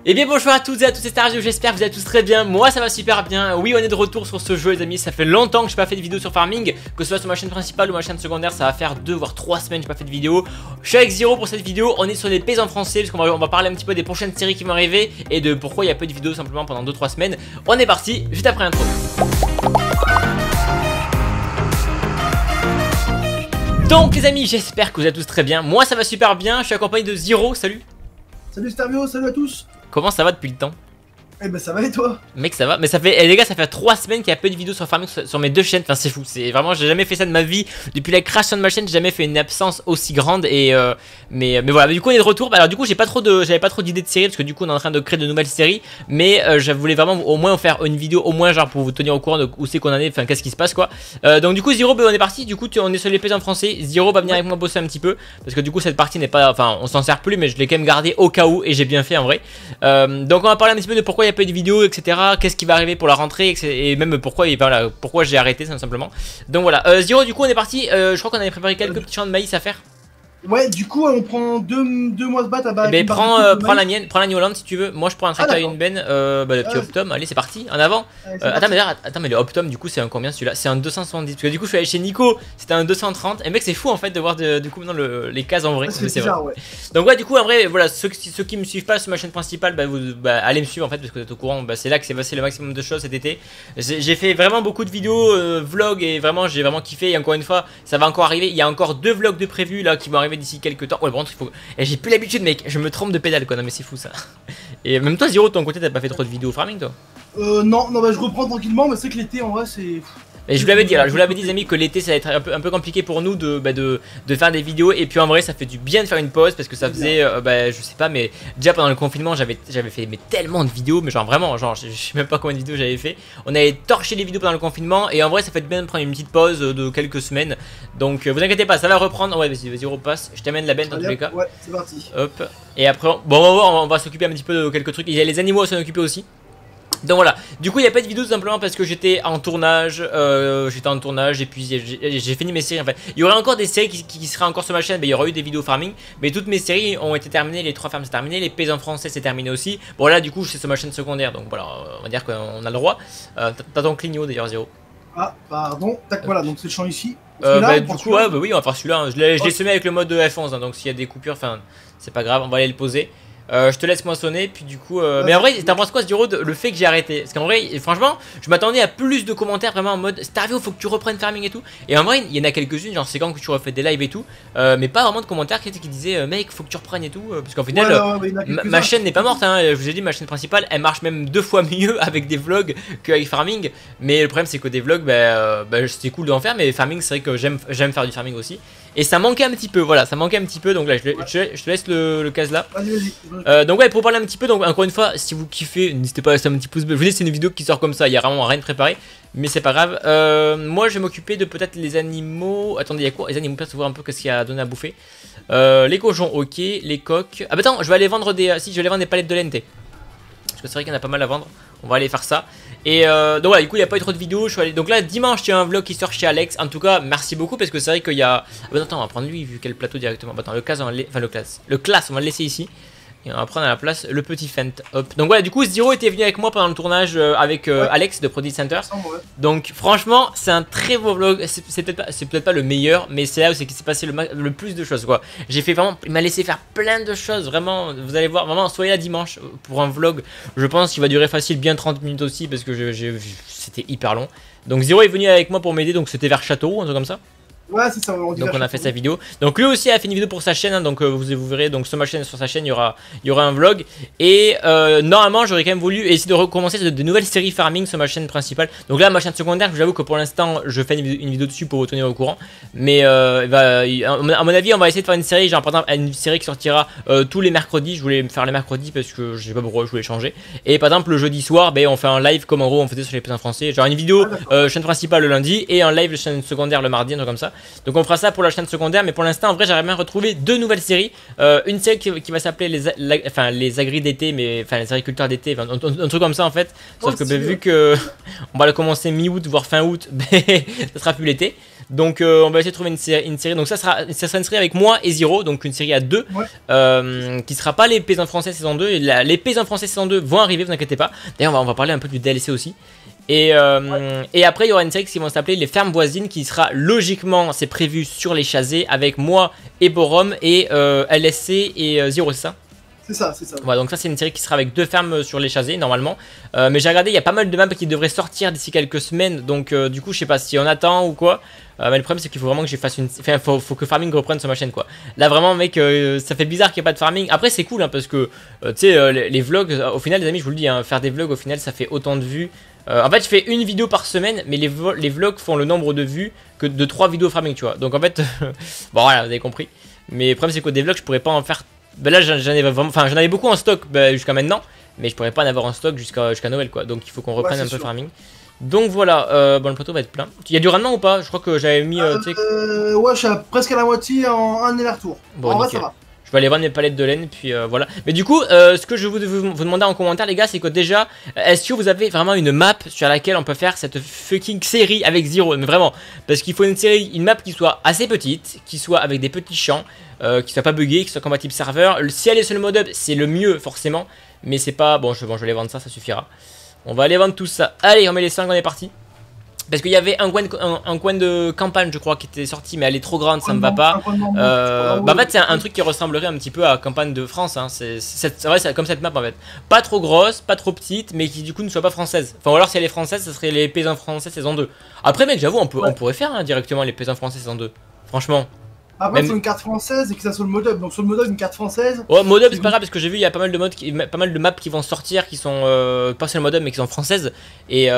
Et bien bonjour à toutes et à tous, c'est Starzio, j'espère que vous allez tous très bien. Moi ça va super bien, oui on est de retour sur ce jeu les amis. Ça fait longtemps que je n'ai pas fait de vidéo sur farming, que ce soit sur ma chaîne principale ou ma chaîne secondaire. Ça va faire 2 voire 3 semaines que je n'ai pas fait de vidéo. Je suis avec Zero pour cette vidéo, on est sur les paysans français parce qu'on va parler un petit peu des prochaines séries qui vont arriver et de pourquoi il y a peu de vidéos simplement pendant 2-3 semaines. On est parti, juste après l'intro. Donc les amis, j'espère que vous allez tous très bien. Moi ça va super bien, je suis accompagné de Zero, salut. Salut Starzio, salut à tous. Comment ça va depuis le temps? Eh ben ça va et toi? Mec ça va, mais ça fait, les gars ça fait 3 semaines qu'il y a peu de vidéos sur farming sur mes deux chaînes, enfin c'est fou, c'est vraiment, j'ai jamais fait ça de ma vie, depuis la création de ma chaîne j'ai jamais fait une absence aussi grande et mais voilà, du coup on est de retour. Alors du coup j'avais pas trop d'idées de séries parce que du coup on est en train de créer de nouvelles séries, mais je voulais vraiment au moins faire une vidéo au moins genre pour vous tenir au courant de où c'est qu'on en est, enfin qu'est-ce qui se passe quoi. Donc du coup Zero, on est parti, du coup on est sur les paysans français, Zero va venir avec moi bosser un petit peu, parce que du coup cette partie n'est pas, enfin on s'en sert plus mais je l'ai quand même gardé au cas où et j'ai bien fait en vrai. Donc on va parler un petit peu de pourquoi il y a peu de vidéos etc. Qu'est-ce qui va arriver pour la rentrée et même pourquoi j'ai arrêté ça simplement. Donc voilà, Zero du coup on est parti, je crois qu'on avait préparé quelques petits champs de maïs à faire. Ouais, du coup on prend deux mois de batte à bas. Mais prends la mienne, prends la New Holland si tu veux. Moi je prends un tracteur et une benne, le petit Optum. Allez c'est parti, en avant. Attends mais le Optum du coup c'est un combien celui-là? C'est un 270 parce que du coup je suis allé chez Nico, c'était un 230. Et mec c'est fou en fait de voir du coup maintenant les cases en vrai. C'est vrai. Ouais. Donc ouais du coup en vrai voilà, ceux qui me suivent pas sur ma chaîne principale, allez me suivre en fait parce que vous êtes au courant. C'est là que c'est passé le maximum de choses cet été. J'ai fait vraiment beaucoup de vidéos, vlogs et vraiment j'ai vraiment kiffé. Et encore une fois ça va encore arriver. Il y a encore 2 vlogs de prévus là qui vont arriver d'ici quelques temps. Ouais bon il faut. Et j'ai plus l'habitude mec, je me trompe de pédale quoi, non mais c'est fou ça. Et même toi Zero de ton côté t'as pas fait trop de vidéos farming toi? Non bah je reprends tranquillement, mais c'est que l'été en vrai c'est... Et je vous l'avais dit, alors, je vous l'avais dit les amis que l'été ça va être un peu compliqué pour nous de faire des vidéos. Et puis en vrai ça fait du bien de faire une pause parce que ça faisait, je sais pas mais déjà pendant le confinement j'avais fait tellement de vidéos. Mais genre vraiment, genre je sais même pas combien de vidéos j'avais fait. On avait torché les vidéos pendant le confinement et en vrai ça fait du bien de prendre une petite pause de quelques semaines. Donc vous inquiétez pas, ça va reprendre. Ouais vas-y repasse, je t'amène la benne dans tous les cas. Ouais c'est parti. Hop, et après, bon on va voir, on va s'occuper un petit peu de quelques trucs. Il y a les animaux à s'en occuper aussi. Donc voilà, du coup il n'y a pas de vidéo tout simplement parce que j'étais en tournage, et puis j'ai fini mes séries en fait. Il y aurait encore des séries qui seraient encore sur ma chaîne, il y aura eu des vidéos farming, mais toutes mes séries ont été terminées, les 3 fermes c'est terminé, les paysans français c'est terminé aussi. Bon là du coup c'est sur ma chaîne secondaire, donc voilà, on va dire qu'on a le droit. T'as ton clignot d'ailleurs Zero. Ah pardon, tac voilà, donc c'est le champ ici. Du coup ouais, oui on va faire celui-là, hein. Je l'ai semé avec le mode de F11, hein, donc s'il y a des coupures, enfin c'est pas grave, on va aller le poser. Je te laisse moissonner, puis du coup mais en vrai t'en penses quoi Zero le fait que j'ai arrêté? Parce qu'en vrai franchement je m'attendais à plus de commentaires vraiment en mode Starzio faut que tu reprennes farming et tout. Et en vrai il y en a quelques-unes, genre c'est quand que tu refais des lives et tout, mais pas vraiment de commentaires qui disaient mec faut que tu reprennes et tout. Parce qu'en final ma chaîne n'est pas morte, hein. Je vous ai dit ma chaîne principale elle marche même 2 fois mieux avec des vlogs qu'avec farming. Mais le problème c'est que des vlogs c'était cool d'en faire, mais farming c'est vrai que j'aime faire du farming aussi. Et ça manquait un petit peu, voilà, ça manquait un petit peu, donc là je te laisse le case là. Vas-y. Donc ouais, pour parler un petit peu, donc encore une fois, si vous kiffez, n'hésitez pas à laisser un petit pouce bleu. Je vous dis c'est une vidéo qui sort comme ça, il y a vraiment rien de préparé, mais c'est pas grave. Moi je vais m'occuper de peut-être les animaux. Attendez, il y a quoi? Les animaux, peut-être voir un peu ce qu'il y a à donner à bouffer. Les cochons, ok, les coqs. Ah bah attends, je vais aller vendre des palettes de lente. Parce que c'est vrai qu'il y en a pas mal à vendre. On va aller faire ça. Et donc voilà, du coup il n'y a pas eu trop de vidéos. Donc là dimanche il y a un vlog qui sort chez Alex. En tout cas merci beaucoup parce que c'est vrai qu'il y a... Ah bah attends, on va prendre lui vu quel plateau directement. Bah attends, le class on va le laisser ici. Et on va prendre à la place le petit Fent. Hop. Donc voilà, du coup Zero était venu avec moi pendant le tournage avec Alex de Produce Center. Donc franchement c'est un très beau vlog. C'est peut-être pas le meilleur, mais c'est là où c'est qu'il s'est passé le plus de choses quoi. J'ai fait vraiment, il m'a laissé faire plein de choses. Vraiment, vous allez voir, vraiment soyez là dimanche pour un vlog. Je pense qu'il va durer facile bien 30 minutes aussi parce que c'était hyper long. Donc Zero est venu avec moi pour m'aider, donc c'était vers Châteauroux, un truc comme ça. Ouais c'est ça, donc on a fait sa vidéo. Donc lui aussi a fait une vidéo pour sa chaîne, hein, donc vous verrez donc sur ma chaîne, sur sa chaîne il y aura un vlog. Et normalement j'aurais quand même voulu essayer de recommencer de nouvelles séries farming sur ma chaîne principale. Donc là ma chaîne secondaire, j'avoue que pour l'instant je fais une vidéo dessus pour vous tenir au courant. Mais à mon avis on va essayer de faire une série, genre par exemple une série qui sortira tous les mercredis. Je voulais me faire les mercredis parce que je sais pas pourquoi je voulais changer. Et par exemple le jeudi soir on fait un live comme en gros on faisait sur les paysans français. Genre une vidéo chaîne principale le lundi et un live chaîne secondaire le mardi, un truc comme ça. Donc on fera ça pour la chaîne secondaire, mais pour l'instant en vrai j'aimerais bien retrouver 2 nouvelles séries. Une série qui va s'appeler les agris d'été, mais enfin les agriculteurs d'été, un truc comme ça en fait. Sauf que vu que on va la commencer mi-août voire fin août, ça sera plus l'été. Donc on va essayer de trouver une série. Donc ça sera une série avec moi et Zero, donc une série à deux, qui sera pas les Paysans Français saison 2. Les Paysans Français saison 2 vont arriver, vous inquiétez pas. D'ailleurs on va parler un peu du DLC aussi. Et après il y aura une série qui va s'appeler les fermes voisines, qui sera logiquement, c'est prévu sur les Chazés, avec moi et Borom et LSC et Zero, c'est ça? C'est ça, c'est ça. Voilà, donc ça c'est une série qui sera avec 2 fermes sur les Chazés normalement. Mais j'ai regardé, il y a pas mal de maps qui devraient sortir d'ici quelques semaines. Donc du coup je sais pas si on attend ou quoi. Mais le problème c'est qu'il faut vraiment que je fasse une... Enfin faut que farming reprenne sur ma chaîne quoi. Là vraiment mec, ça fait bizarre qu'il n'y ait pas de farming. Après c'est cool hein, parce que tu sais les vlogs, au final les amis je vous le dis, hein, faire des vlogs au final ça fait autant de vues. En fait je fais une vidéo par semaine, mais les vlogs font le nombre de vues que de 3 vidéos farming tu vois. Donc en fait, bon voilà vous avez compris. Mais le problème c'est que des vlogs je pourrais pas en faire. Ben là j'en avais beaucoup en stock jusqu'à maintenant, mais je pourrais pas en avoir en stock jusqu'à Noël quoi. Donc il faut qu'on reprenne un peu farming. Donc voilà, bon le plateau va être plein. Il y a du rendement ou pas? Je crois que j'avais mis... ouais je suis presque à la moitié en un aller-retour. Bon, en vrai ça va. Je vais aller vendre mes palettes de laine, puis voilà. Mais du coup, ce que je vais vous demander en commentaire, les gars, c'est que déjà, est-ce que vous avez vraiment une map sur laquelle on peut faire cette fucking série avec Zero? Mais vraiment, parce qu'il faut une map qui soit assez petite, qui soit avec des petits champs, qui soit pas buggée, qui soit compatible serveur. Si elle est sur le mode up, c'est le mieux, forcément. Mais c'est pas... Bon, je vais aller vendre ça, ça suffira. On va aller vendre tout ça. Allez, on met les 5, on est parti. Parce qu'il y avait un coin de campagne, je crois, qui était sorti, mais elle est trop grande, ça me va pas. Bah en fait, c'est un truc qui ressemblerait un petit peu à campagne de France. Hein. C'est vrai, c'est comme cette map en fait. Pas trop grosse, pas trop petite, mais qui du coup ne soit pas française. Enfin, ou alors si elle est française, ça serait les Paysans Français saison 2. Après, mec, j'avoue, on pourrait faire hein, directement les Paysans Français saison 2. Franchement. Après, sur une carte française et que ça soit le mode up. Donc, sur le mode up, une carte française. Ouais, mode up, c'est pas grave parce que j'ai vu, il y a pas mal de maps qui vont sortir qui sont pas sur le mode up mais qui sont françaises. Et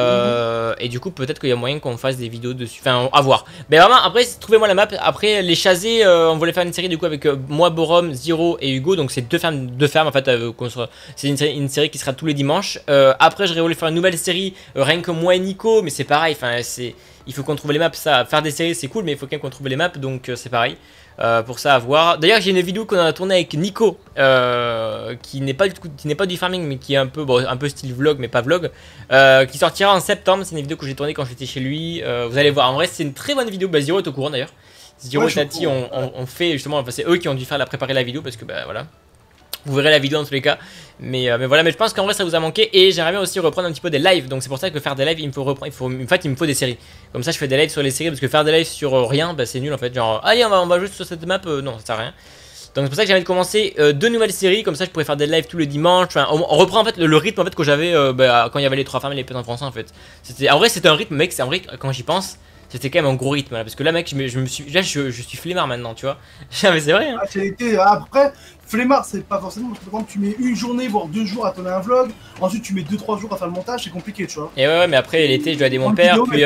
du coup, peut-être qu'il y a moyen qu'on fasse des vidéos dessus. Enfin, à voir. Mais vraiment, après, trouvez-moi la map. Après, les Chazés, on voulait faire une série du coup avec moi, Borom, Zero et Hugo. Donc, c'est deux fermes en fait. C'est une série qui sera tous les dimanches. Après, j'aurais voulu faire une nouvelle série, rien que moi et Nico. Mais c'est pareil, enfin, il faut qu'on trouve les maps, ça, faire des séries c'est cool mais il faut quand même qu'on trouve les maps donc c'est pareil pour ça à voir. D'ailleurs j'ai une vidéo qu'on a tournée avec Nico qui n'est pas du farming mais qui est un peu style vlog mais pas vlog qui sortira en septembre. C'est une vidéo que j'ai tournée quand j'étais chez lui, vous allez voir en vrai c'est une très bonne vidéo. Bah, Zero est au courant d'ailleurs, Zero et Tati on fait justement, enfin, c'est eux qui ont dû préparer la vidéo parce que bah voilà. Vous verrez la vidéo dans tous les cas, mais voilà, mais je pense qu'en vrai ça vous a manqué et j'aimerais bien aussi reprendre un petit peu des lives, donc c'est pour ça que faire des lives il me faut des séries, comme ça je fais des lives sur les séries parce que faire des lives sur rien bah c'est nul en fait, genre allez on va jouer sur cette map, non ça sert à rien. Donc c'est pour ça que j'ai envie de commencer 2 nouvelles séries, comme ça je pourrais faire des lives tous les dimanches, enfin, on reprend en fait le rythme en fait que j'avais quand il y avait les 3 femmes et les Paysans Français en fait. En vrai c'était un rythme mec, c'est en vrai quand j'y pense. C'était quand même un gros rythme là, parce que là mec je suis flemmard maintenant tu vois. Mais c'est vrai hein. Après flemmard c'est pas forcément parce que quand tu mets une journée voire 2 jours à tourner un vlog, ensuite tu mets 2-3 jours à faire le montage, c'est compliqué tu vois. Et ouais mais après l'été je dois aider mon père, puis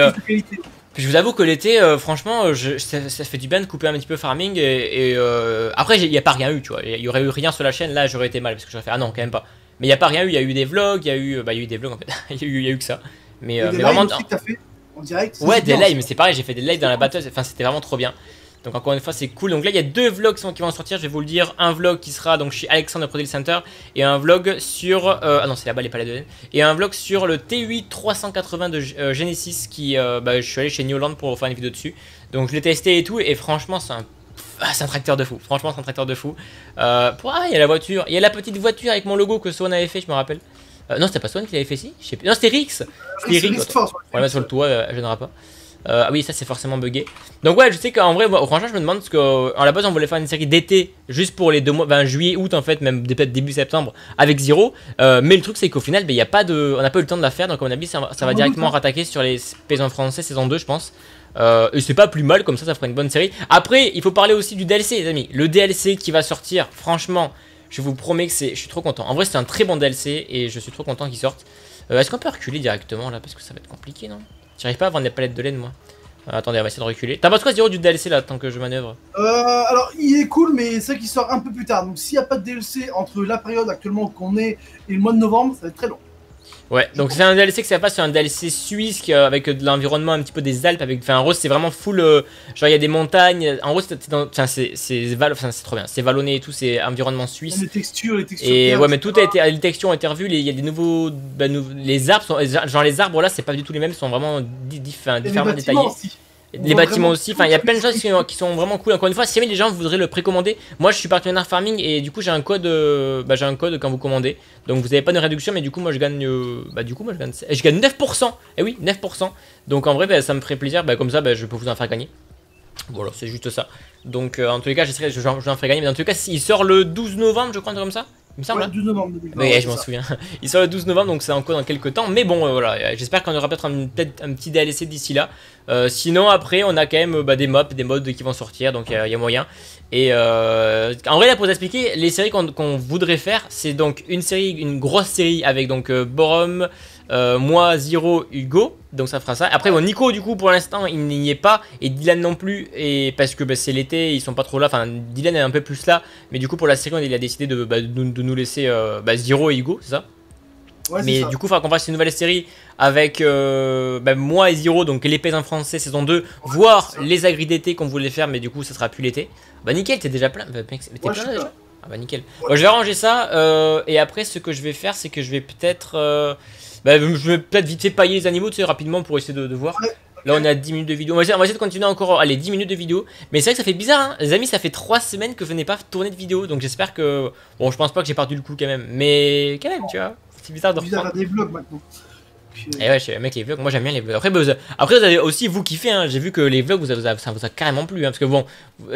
je vous avoue que l'été franchement ça fait du bien de couper un petit peu farming et après il n'y a pas rien eu tu vois, il y aurait eu rien sur la chaîne là j'aurais été mal parce que j'aurais fait ah non quand même pas. Mais il n'y a pas rien eu, il y a eu des vlogs, il y a eu des vlogs en fait, il y a eu que ça. Mais vraiment en direct. Ouais, des lives, mais c'est pareil, j'ai fait des lives dans la batteuse, enfin c'était vraiment trop bien. Donc encore une fois c'est cool. Donc là il y a 2 vlogs qui vont sortir, je vais vous le dire. Un vlog qui sera donc chez Alexandre Product Center et un vlog sur ah non c'est là-bas les palais de laine. Et un vlog sur le T8 380 de Genesis qui je suis allé chez Newland pour faire une vidéo dessus. Donc je l'ai testé et tout et franchement c'est un tracteur de fou. Franchement c'est un tracteur de fou. Il y a la voiture, il y a la petite voiture avec mon logo que Swan avait fait, je me rappelle. Non c'était pas Swan qui l'avait fait si, je sais plus. Non c'était Rix. C'était Rix. On va le mettre sur le toit, elle gênera pas. Ah oui ça c'est forcément bugué. Donc ouais je sais qu'en vrai franchement je me demande parce qu'en la base on voulait faire une série d'été juste pour les 2 mois, juillet, août en fait, même peut-être début septembre avec Zero, mais le truc c'est qu'au final on n'a pas eu le temps de la faire, donc à mon avis ça va directement rattaquer sur les Paysans Français saison 2 je pense. Et c'est pas plus mal, comme ça fera une bonne série. Après il faut parler aussi du DLC les amis, le DLC qui va sortir franchement je vous promets que je suis trop content. En vrai c'est un très bon DLC et je suis trop content qu'il sorte. Est-ce qu'on peut reculer directement là parce que ça va être compliqué non? J'arrive pas à vendre des palettes de laine moi. Attendez, on va essayer de reculer. T'as pas quoi Zero du DLC là tant que je manœuvre? Alors il est cool mais c'est qu'il sort un peu plus tard. Donc s'il n'y a pas de DLC entre la période actuellement qu'on est et le mois de novembre, ça va être très long. Ouais, donc c'est un DLC que ça passe sur un DLC suisse avec de l'environnement un petit peu des Alpes. En gros, c'est vraiment full. Genre, il y a des montagnes. En gros, c'est trop bien. C'est vallonné et tout, c'est environnement suisse. Les textures. Et ouais, mais tout a été. Les textures ont été revues. Il y a des nouveaux. Les arbres sont. Genre, les arbres là, c'est pas du tout les mêmes, ils sont vraiment différemment détaillés. Aussi. Les bâtiments aussi, enfin il y a plein de choses qui sont vraiment cool. Encore une fois, si jamais les gens voudraient le précommander, moi je suis partenaire farming et du coup j'ai un code quand vous commandez. Donc vous n'avez pas de réduction, mais du coup moi je gagne je gagne 9%. Et oui, 9%. Donc en vrai bah, ça me ferait plaisir, bah, comme ça bah, je peux vous en faire gagner. Voilà, c'est juste ça. Donc en tous les cas, je en ferai gagner, mais en tout cas, il sort le 12 novembre, je crois, un truc comme ça. Il me semble. Ouais, 12 novembre 2020. Oui, je m'en souviens. Il sort le 12 novembre, donc c'est encore dans quelques temps. Mais bon, voilà, j'espère qu'on aura peut-être un petit DLC d'ici là. Sinon, après, on a quand même des mods qui vont sortir, donc il y a moyen. Et en vrai, là, pour vous expliquer, les séries qu'on voudrait faire, c'est donc une grosse série avec donc Borom, moi, Zero, Hugo. Donc ça fera ça. Après, bon, Nico, du coup, pour l'instant, il n'y est pas. Et Dylan non plus. Et parce que c'est l'été, ils sont pas trop là. Enfin, Dylan est un peu plus là. Mais du coup, pour la série, il a décidé de nous laisser Zero et Hugo, c'est ça? Ouais, mais ça. du coup, il faudra qu'on fasse une nouvelle série avec moi et Zero, donc les paysans français saison 2, voire les agris d'été qu'on voulait faire, mais du coup, ça sera plus l'été. Bah, nickel, t'es déjà plein. Bah, mec, t'es plein là déjà? Ah, bah, nickel. Ouais. Bon, je vais arranger ça. Et après, ce que je vais faire, c'est que je vais peut-être. Je vais peut-être vite fait pailler les animaux, tu sais, rapidement pour essayer de voir. Ouais. Là, on est à 10 minutes de vidéo. On va essayer de continuer encore. Allez, 10 minutes de vidéo. Mais c'est vrai que ça fait bizarre, hein. Les amis, ça fait 3 semaines que je n'ai pas tourné de vidéo. Donc j'espère que. Bon, je pense pas que j'ai perdu le coup quand même. Mais quand même, tu vois. C'est bizarre de reprendre. Des vlogs maintenant. Et ouais, mec, les vlogs, moi j'aime bien les vlogs. Après, vous avez aussi vous kiffez, hein. J'ai vu que les vlogs, ça vous a carrément plu. Hein, parce que bon,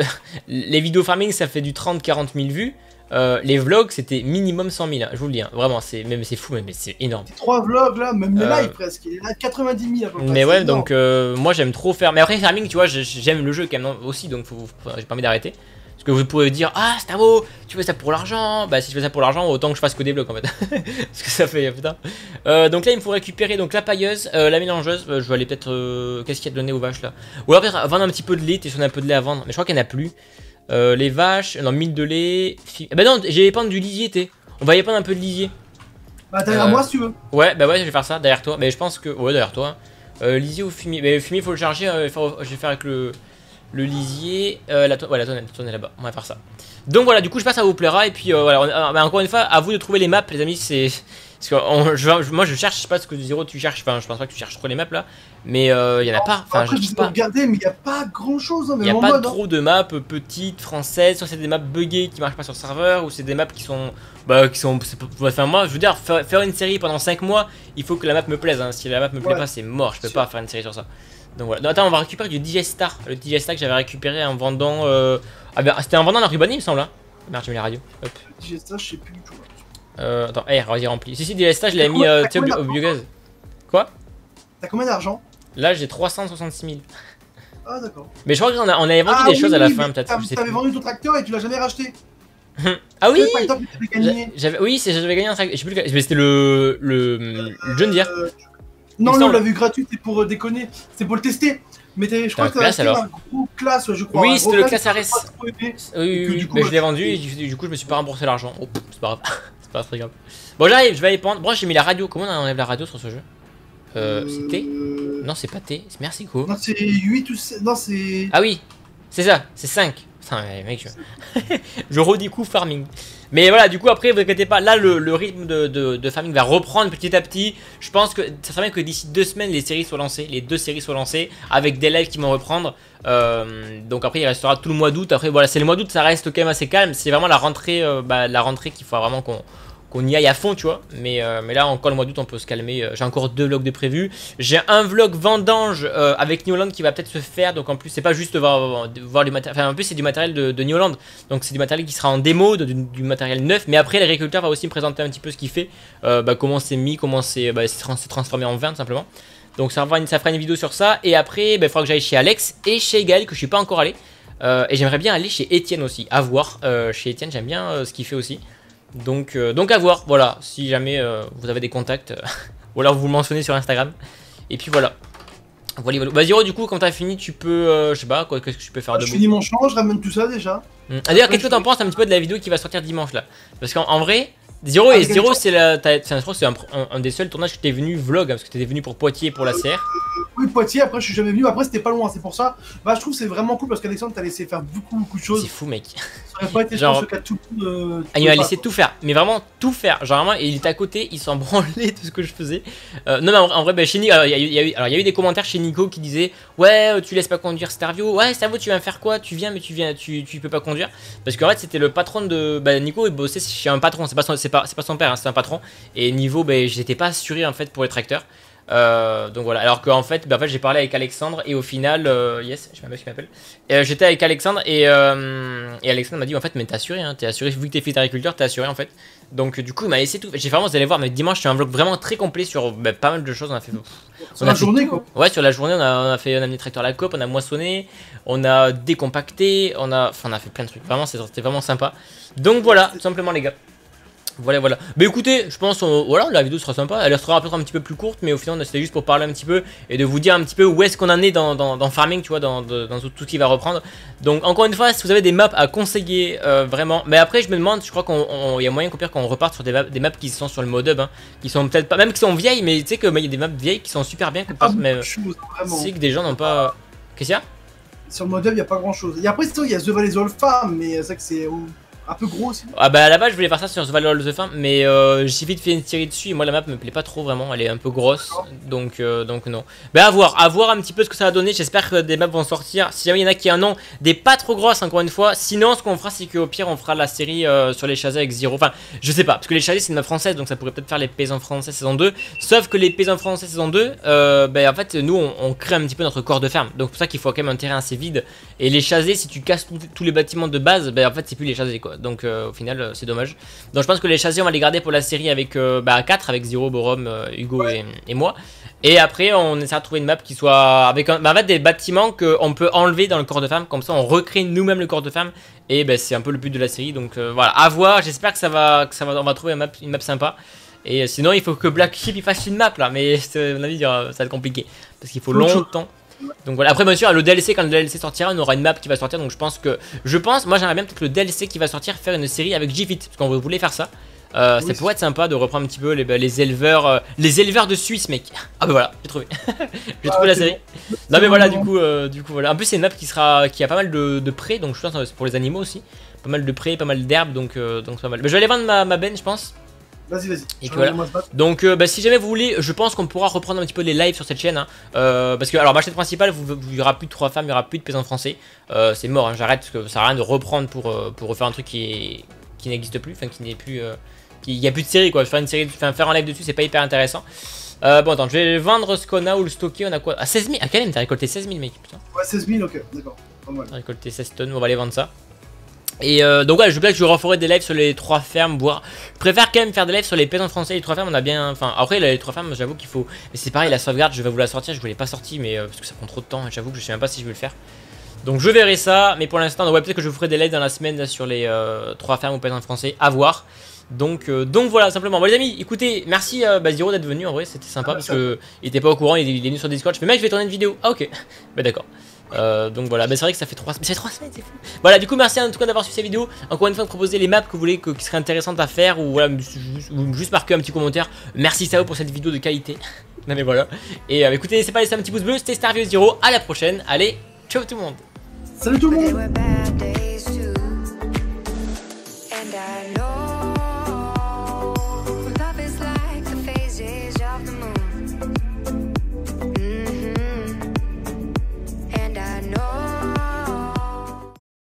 les vidéos farming, ça fait du 30-40 000 vues. Les vlogs c'était minimum 100 000, hein, je vous le dis, hein. Vraiment c'est fou, mais c'est énorme. 3 vlogs là, même les lives presque, il est là 90 000 à peu près. Mais ouais, donc moi j'aime trop faire, mais après farming tu vois, j'aime le jeu quand même aussi, donc j'ai pas envie d'arrêter. Parce que vous pourrez dire, ah Stavo, tu fais ça pour l'argent. Bah si je fais ça pour l'argent, autant que je fasse que des vlogs en fait. Parce que ça fait, putain. Donc là il me faut récupérer donc la pailleuse, la mélangeuse, je vais aller peut-être, qu'est-ce qu'il y a de donné aux vaches là. Ou alors peut-être vendre un petit peu de lait, si on a un peu de lait à vendre, mais je crois qu'il n'y en a plus. Les vaches, non, 1000 de lait. Bah non, j'ai épandre du lisier, t'es. On va y épandre un peu de lisier. Bah derrière moi si tu veux. Ouais, bah ouais, je vais faire ça derrière toi. Mais je pense que. Ouais, derrière toi. Lisier ou fumier. Mais le fumier, faut le charger. Je vais faire avec le lisier. La tonne est là-bas. On va faire ça. Donc voilà, du coup, je pense que ça vous plaira. Et puis voilà, encore une fois, à vous de trouver les maps, les amis. C'est. Parce que moi je cherche, je sais pas ce que Zero tu cherches, enfin je pense pas que tu cherches trop les maps là, mais il y en a pas, enfin je sais pas. Regarder, mais il y a pas grand chose, hein, il y a pas trop de maps petites françaises, soit c'est des maps buggées qui marchent pas sur le serveur, ou c'est des maps qui sont, enfin moi je veux dire, faire une série pendant 5 mois, il faut que la map me plaise, hein. Si la map me plaît pas c'est mort, je peux pas faire une série sur ça. Donc voilà, non, attends, on va récupérer du Digestar, le Digestar que j'avais récupéré en vendant, c'était en vendant la Rubani il me semble, hein. Merde, j'ai mis la radio, hop. Digestar, je sais plus du tout. Attends, vas-y, rempli. Si, Digestar, je l'avais mis au biogaz. Quoi? T'as combien d'argent? Là, j'ai 366 000. Ah, d'accord. Mais je crois qu'on avait vendu des choses à la fin, peut-être. T'avais vendu ton tracteur et tu l'as jamais racheté. Ah oui! Oui, j'avais gagné un tracteur. Je sais plus lequel. Mais c'était le John Deere. Non, on l'a vu gratuit, c'est pour déconner. C'est pour le tester. Mais je crois que t'avais acheté un gros classe, je crois. Oui, c'était le classe RS. Oui, mais je l'ai vendu et du coup, je me suis pas remboursé l'argent. Oh, c'est pas grave. C'est pas très grave. Bon, j'arrive, je vais aller prendre. Bon, j'ai mis la radio. Comment on enlève la radio sur ce jeu? C'est T? Non, c'est pas T. C'est merci quoi. Non, c'est 8 ou 7. Non, c'est. Ah oui, c'est ça, c'est 5. Putain, mec, je redécouvre farming. Mais voilà, du coup, après, vous inquiétez pas. Là, le rythme de farming va reprendre petit à petit. Je pense que ça serait bien que d'ici 2 semaines, les séries soient lancées. Les 2 séries soient lancées avec des lives qui vont reprendre. Donc après, il restera tout le mois d'août. Après, voilà, c'est le mois d'août, ça reste quand même assez calme. C'est vraiment la rentrée qu'il faut vraiment qu'on y aille à fond, tu vois. Mais là, encore le mois d'août, on peut se calmer. J'ai encore 2 vlogs de prévus. J'ai un vlog vendange avec New Holland qui va peut-être se faire. Donc en plus, c'est pas juste voir du matériel. Enfin, en plus, c'est du matériel de New Holland. Donc c'est du matériel qui sera en démo, du matériel neuf. Mais après, l'agriculteur va aussi me présenter un petit peu ce qu'il fait. Comment c'est mis, comment c'est transformé en vin, tout simplement. Donc ça fera une vidéo sur ça. Et après, il faudra que j'aille chez Alex et chez Gaël, que je suis pas encore allé. Et j'aimerais bien aller chez Etienne aussi. À voir. Chez Etienne, j'aime bien ce qu'il fait aussi. Donc à voir, voilà, si jamais vous avez des contacts, ou alors vous le mentionnez sur Instagram. Et puis voilà. Voilà. Bah Zero, du coup, quand t'as fini, tu peux, je sais pas, qu'est-ce que tu peux faire de Je finis mon champ, je ramène tout ça déjà. D'ailleurs, qu'est-ce que t'en penses un petit peu de la vidéo qui va sortir dimanche là? Parce qu'en vrai, Zero, et Zero, c'est la. Je crois que c'est un des seuls tournages que t'es venu vlog, hein, parce que t'étais venu pour Poitiers pour la CR. Oui, Poitiers, après je suis jamais venu, après c'était pas loin, c'est pour ça. Bah, je trouve que c'est vraiment cool parce qu'Alexandre t'a laissé faire beaucoup de choses. C'est fou, mec. Ça aurait pas été Genre... ce cas tout. il m'a laissé tout faire, mais vraiment tout faire. Genre, vraiment, et il était à côté, il s'en branlait de ce que je faisais. Non, mais en vrai, bah, chez Nico, il y a eu des commentaires chez Nico qui disaient ouais, tu laisses pas conduire Starvio. Ouais, Starvio, tu viens faire quoi? Tu viens, mais tu peux pas conduire. Parce qu'en fait, c'était le patron de. Bah, Nico, il bossait chez un patron, c'est pas son père, hein, c'est un patron. Et niveau, bah, j'étais pas assuré en fait pour les tracteurs. Donc voilà, alors qu'en fait, j'ai parlé avec Alexandre et au final, yes, j'ai ma meuf qui m'appelle. J'étais avec Alexandre et Alexandre m'a dit en fait, mais t'es assuré, hein, t'es assuré, vu que t'es fils d'agriculteur, t'es assuré en fait. Donc du coup, il m'a laissé tout. J'ai vraiment, vous allez voir, mais dimanche, c'est un vlog vraiment très complet sur pas mal de choses. On a fait. Sur la journée quoi. Ouais, sur la journée, on a amené le tracteur à la COP, on a moissonné, on a décompacté, on a fait plein de trucs. Vraiment, c'était vraiment sympa. Donc voilà, tout simplement les gars. Voilà. Mais écoutez, je pense, voilà, la vidéo sera sympa. Elle sera peut-être un petit peu plus courte, mais au final, c'était juste pour parler un petit peu et de vous dire un petit peu où est-ce qu'on en est dans farming, tu vois, dans tout ce qui va reprendre. Donc, encore une fois, si vous avez des maps à conseiller, vraiment. Mais après, je me demande, je crois qu'il y a moyen qu'on reparte sur des maps qui sont sur le mode hub, hein, qui sont peut-être pas, même qui sont vieilles, mais tu sais qu'il y a des maps vieilles qui sont super bien. C'est que des gens n'ont pas. Qu'est-ce qu'il y a? Sur le mode hub, il n'y a pas grand chose. Et après, il y a The Valley of Farm, mais c'est vrai que c'est. Un peu gros aussi. Ah bah à la base je voulais faire ça sur The Valley of the Farm, mais j'ai vite fait une série dessus et moi la map me plaît pas trop vraiment, elle est un peu grosse, donc non. Bah à voir un petit peu ce que ça va donner, j'espère que des maps vont sortir, si jamais il y en a qui en ont des pas trop grosses encore une fois, sinon ce qu'on fera c'est qu'au pire on fera la série sur les chasés avec Zero, enfin je sais pas, parce que les chasés c'est une map française donc ça pourrait peut-être faire les paysans français saison 2, sauf que les paysans français saison 2, en fait nous on crée un petit peu notre corps de ferme, donc c'est pour ça qu'il faut quand même un terrain assez vide, et les chasés si tu casses tous les bâtiments de base, en fait c'est plus les chasés quoi. Donc au final c'est dommage. Donc je pense que les chasés on va les garder pour la série avec 4 avec Zero, Borom, Hugo et moi. Et après on essaiera de trouver une map qui soit avec en fait des bâtiments qu'on peut enlever dans le corps de femme. Comme ça on recrée nous-mêmes le corps de femme. Et c'est un peu le but de la série. Donc voilà, à voir, j'espère que on va trouver une map sympa. Et sinon il faut que Black Sheep il fasse une map là. Mais à mon avis ça va être compliqué. Parce qu'il faut longtemps. Donc voilà, après bien sûr le DLC, quand le DLC sortira on aura une map qui va sortir, donc je pense moi j'aimerais bien peut-être le DLC qui va sortir faire une série avec G-Fit, parce qu'on voulait faire ça. Ça pourrait être sympa de reprendre un petit peu les éleveurs de Suisse mec. Ah bah voilà, j'ai trouvé. J'ai trouvé la série. Non mais voilà du coup voilà. En plus c'est une map qui a pas mal de prés, donc je pense que c'est pour les animaux aussi. Pas mal de prés, pas mal d'herbes, donc c'est pas mal. Mais je vais aller vendre ma benne je pense. Vas-y. Voilà. Donc si jamais vous voulez, je pense qu'on pourra reprendre un petit peu les lives sur cette chaîne, hein. Parce que alors ma chaîne principale, il y aura plus de 3 femmes, il y aura plus de paysans français. C'est mort, hein, j'arrête parce que ça sert à rien de reprendre pour refaire un truc qui n'existe plus, enfin qui n'est plus, il n'y a plus de série quoi. Faire une série, faire un live dessus, c'est pas hyper intéressant. Bon attends, je vais vendre ce qu'on a ou le stocker. On a quoi? À 16 000, ah quand même, t'as récolté 16 000 mec, putain. Ouais 16 000, ok, d'accord. T'as récolté 16 tonnes, on va aller vendre ça. Et donc ouais, je veux bien que je referai des lives sur les 3 fermes, voire je préfère quand même faire des lives sur les paysans français. Les 3 fermes on a bien, enfin après les 3 fermes j'avoue qu'il faut, mais c'est pareil la sauvegarde je vais vous la sortir, je vous l'ai pas sortie mais parce que ça prend trop de temps, j'avoue que je sais même pas si je vais le faire. Donc je verrai ça, mais pour l'instant ouais, peut-être que je vous ferai des lives dans la semaine là, sur les 3 fermes aux paysans français, à voir. Donc voilà simplement. Bon les amis, écoutez, merci Zero d'être venu, en vrai c'était sympa parce que il était pas au courant, il est venu sur Discord, je fais mec je vais tourner une vidéo. Ah ok, bah d'accord. Donc voilà, c'est vrai que ça fait 3 semaines, c'est fou. Voilà, du coup merci en tout cas d'avoir suivi cette vidéo. Encore une fois de proposer les maps que vous voulez qui seraient intéressantes à faire, ou voilà, juste marquer un petit commentaire. Merci Sao pour cette vidéo de qualité. Non mais voilà. Et écoutez, n'hésitez pas à laisser un petit pouce bleu, c'était Starvio Zero, à la prochaine. Allez, ciao tout le monde. Salut tout le monde.